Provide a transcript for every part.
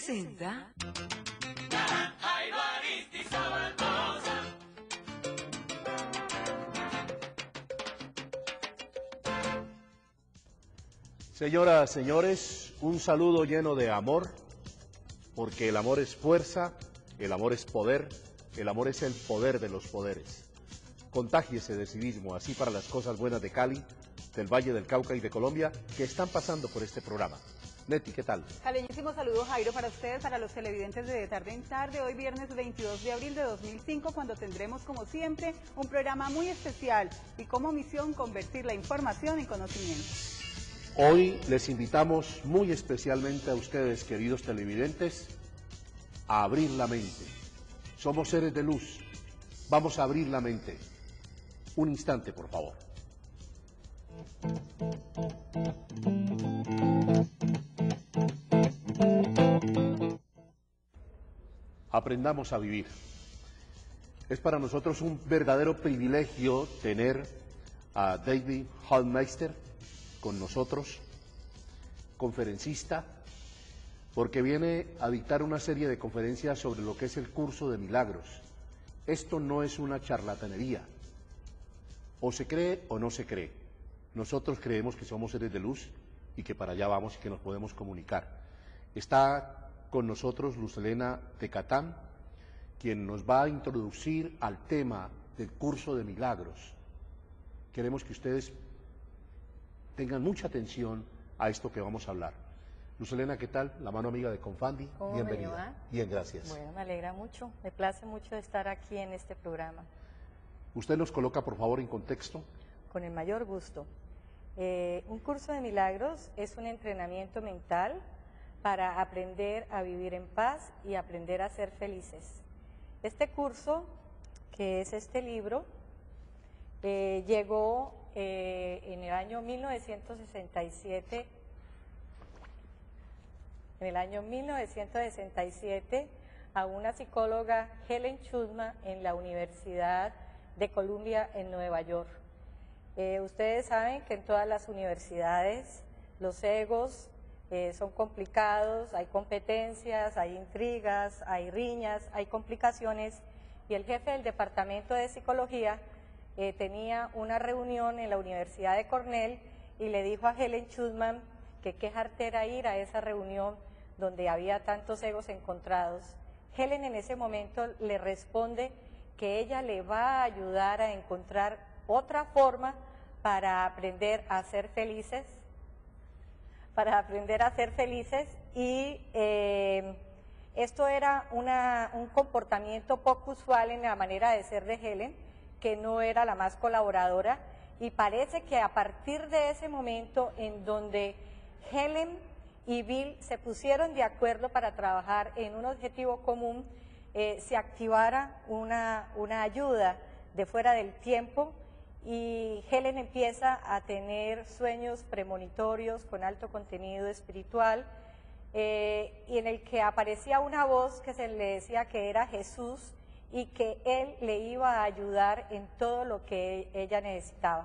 presenta Señoras, señores, un saludo lleno de amor, porque el amor es fuerza, el amor es poder, el amor es el poder de los poderes. Contágiese de civismo, así para las cosas buenas de Cali, del Valle del Cauca y de Colombia, que están pasando por este programa. Neti, ¿qué tal? Caleñísimo saludo, Jairo, para ustedes, para los televidentes de Tarde en Tarde, hoy viernes 22 de abril de 2005, cuando tendremos, como siempre, un programa muy especial y como misión convertir la información en conocimiento. Hoy les invitamos muy especialmente a ustedes, queridos televidentes, a abrir la mente. Somos seres de luz, vamos a abrir la mente. Un instante, por favor. Aprendamos a vivir. Es para nosotros un verdadero privilegio tener a David Halmeister con nosotros, conferencista, porque viene a dictar una serie de conferencias sobre lo que es el curso de milagros. Esto no es una charlatanería, o se cree o no se cree. Nosotros creemos que somos seres de luz y que para allá vamos y que nos podemos comunicar. Está con nosotros Luz Helena Tecatán, quien nos va a introducir al tema del curso de milagros. Queremos que ustedes tengan mucha atención a esto que vamos a hablar. Luz Helena, ¿qué tal? La mano amiga de Confandi, bienvenida. Bien, gracias. Bueno, me alegra mucho, me place mucho estar aquí en este programa. ¿Usted nos coloca, por favor, en contexto? Con el mayor gusto. Un curso de milagros es un entrenamiento mental para aprender a vivir en paz y aprender a ser felices. Este curso, que es este libro, llegó en el año 1967, a una psicóloga, Helen Schulman, en la Universidad de Columbia en Nueva York. Ustedes saben que en todas las universidades los egos son complicados, hay competencias, hay intrigas, hay riñas, hay complicaciones, y el jefe del departamento de psicología tenía una reunión en la Universidad de Cornell y le dijo a Helen Schulman que qué jartera ir a esa reunión donde había tantos egos encontrados. Helen en ese momento le responde que ella le va a ayudar a encontrar otra forma para aprender a ser felices, y esto era un comportamiento poco usual en la manera de ser de Helen, que no era la más colaboradora, y parece que a partir de ese momento en donde Helen y Bill se pusieron de acuerdo para trabajar en un objetivo común, se activara una ayuda de fuera del tiempo, y Helen empieza a tener sueños premonitorios con alto contenido espiritual, y en el que aparecía una voz que se le decía que era Jesús y que él le iba a ayudar en todo lo que ella necesitaba.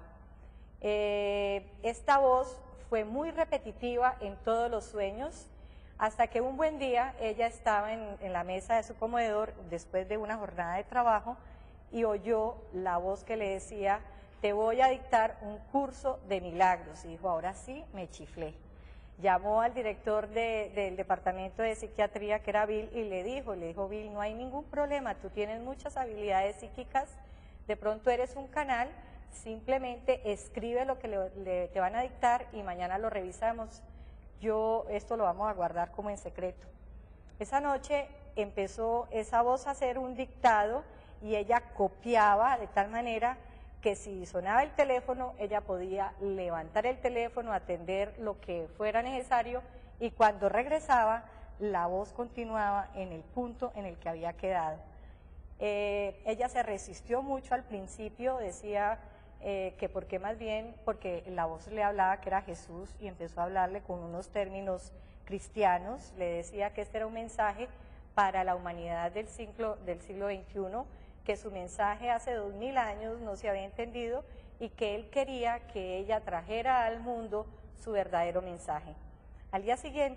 Esta voz fue muy repetitiva en todos los sueños, hasta que un buen día ella estaba en la mesa de su comedor después de una jornada de trabajo y oyó la voz que le decía: te voy a dictar un curso de milagros. Y dijo: ahora sí me chiflé. Llamó al director del departamento de psiquiatría, que era Bill, y le dijo: Bill, no hay ningún problema, tú tienes muchas habilidades psíquicas, de pronto eres un canal, simplemente escribe lo que te van a dictar y mañana lo revisamos. Esto lo vamos a guardar como en secreto. Esa noche empezó esa voz a hacer un dictado y ella copiaba de tal manera que si sonaba el teléfono, ella podía levantar el teléfono, atender lo que fuera necesario, y cuando regresaba, la voz continuaba en el punto en el que había quedado. Ella se resistió mucho al principio, decía que porque la voz le hablaba que era Jesús, y empezó a hablarle con unos términos cristianos, le decía que este era un mensaje para la humanidad del siglo XXI, que su mensaje hace 2000 años no se había entendido y que él quería que ella trajera al mundo su verdadero mensaje. Al día siguiente,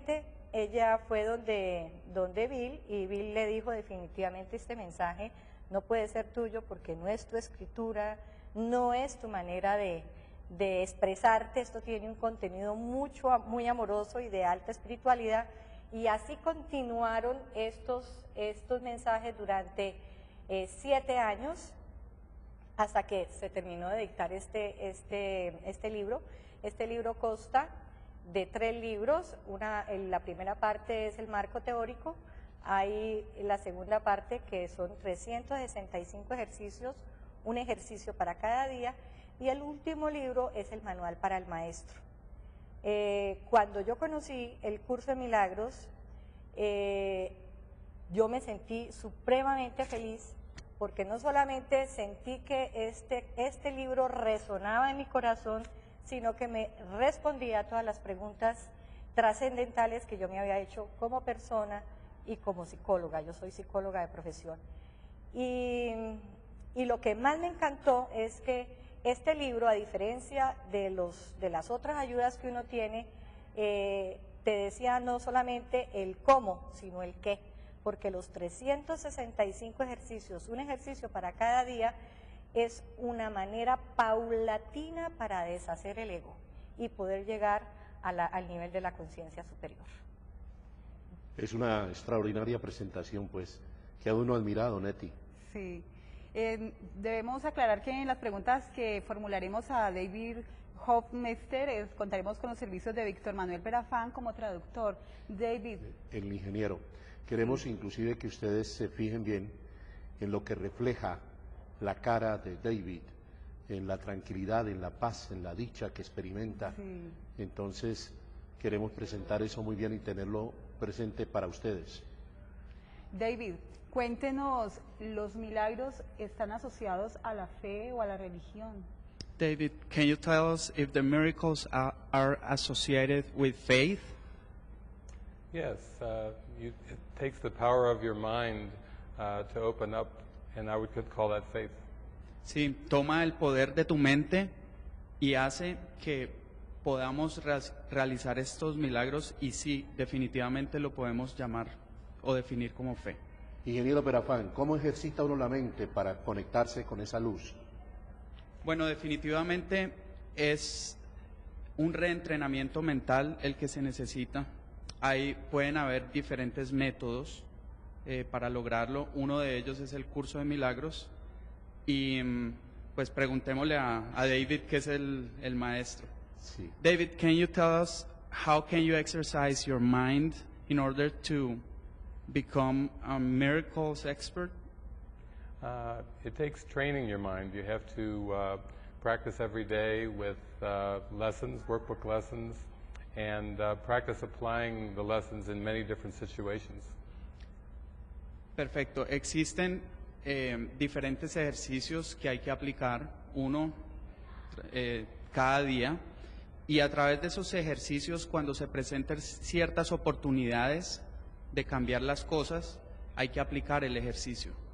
ella fue donde Bill, y Bill le dijo definitivamente este mensaje no puede ser tuyo porque no es tu escritura, no es tu manera de expresarte, esto tiene un contenido muy amoroso y de alta espiritualidad, y así continuaron estos mensajes durante 7 años, hasta que se terminó de dictar este libro. Este libro consta de 3 libros, la primera parte es el marco teórico, hay la segunda parte que son 365 ejercicios, un ejercicio para cada día, y el último libro es el manual para el maestro. Cuando yo conocí el curso de milagros, yo me sentí supremamente feliz, porque no solamente sentí que este libro resonaba en mi corazón, sino que me respondía a todas las preguntas trascendentales que yo me había hecho como persona y como psicóloga. Yo soy psicóloga de profesión. Y lo que más me encantó es que este libro, a diferencia de las otras ayudas que uno tiene, te decía no solamente el cómo, sino el qué, porque los 365 ejercicios, un ejercicio para cada día, es una manera paulatina para deshacer el ego y poder llegar al nivel de la conciencia superior. Es una extraordinaria presentación, pues, que a uno admirado, Neti. Sí. Debemos aclarar que en las preguntas que formularemos a David Hoffmeister contaremos con los servicios de Víctor Manuel Perafán como traductor. David. El ingeniero. Queremos inclusive que ustedes se fijen bien en lo que refleja la cara de David, en la tranquilidad, en la paz, en la dicha que experimenta. Sí. Entonces, queremos presentar eso muy bien y tenerlo presente para ustedes. David, cuéntenos, ¿los milagros están asociados a la fe o a la religión? David, can you tell us if the miracles are associated with faith? Yes, it takes the power of your mind to open up, and I would call that faith. Sí, toma el poder de tu mente y hace que podamos realizar estos milagros, y sí, definitivamente lo podemos llamar o definir como fe. Ingeniero Perafán, ¿cómo ejercita uno la mente para conectarse con esa luz? Bueno, definitivamente es un reentrenamiento mental el que se necesita. Pueden haber diferentes métodos para lograrlo. Uno de ellos es el curso de milagros, y pues preguntémosle a David, que es el maestro. Sí. David, can you tell us how can you exercise your mind in order to become a miracles expert? It takes training your mind. You have to practice every day with lessons, workbook lessons, and practice applying the lessons in many different situations. Perfecto. Existen diferentes ejercicios que hay que aplicar, uno cada día, y a través de esos ejercicios, cuando se presenten ciertas oportunidades de cambiar las cosas, hay que aplicar el ejercicio.